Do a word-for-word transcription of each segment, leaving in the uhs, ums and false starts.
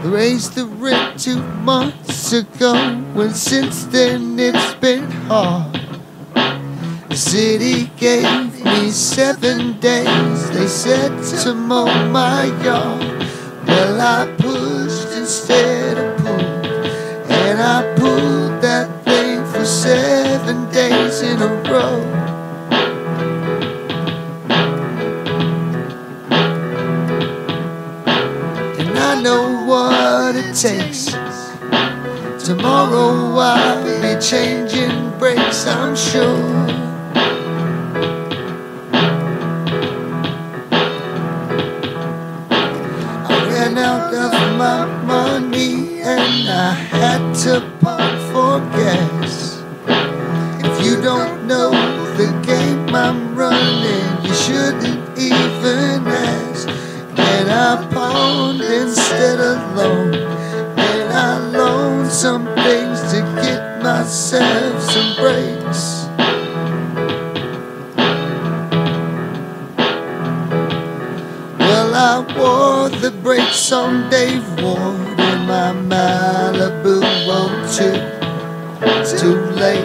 Raised the rent two months ago, and since then it's been hard. The city gave me seven days, they said, to mow my yard. Well, I pushed instead of pulled, and I pulled that thing for seven days in a row. And I know what it takes. Tomorrow I'll be changing brakes, I'm sure. Ran out of my money and I had to pump for gas. If you don't know the game I'm running, you shouldn't even ask. And I pawned instead of loan, and I loaned some things to get myself some breaks. Well, I wore the brakes on Dave Ward in my Malibu oh two. It's too late.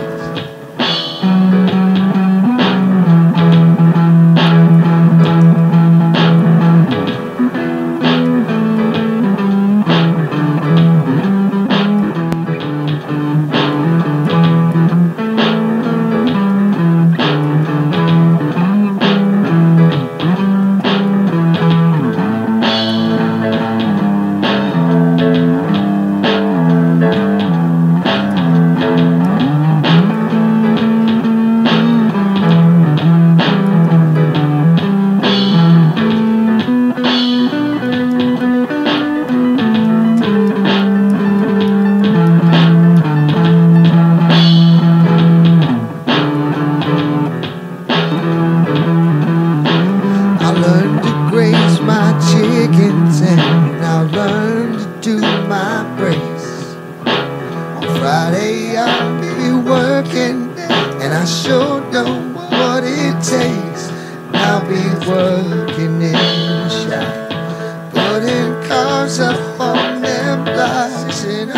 My chickens, and I'll learn to do my brace. On Friday I'll be working, and I sure know what it takes. I'll be working in the shop, putting cars up on them blocks, and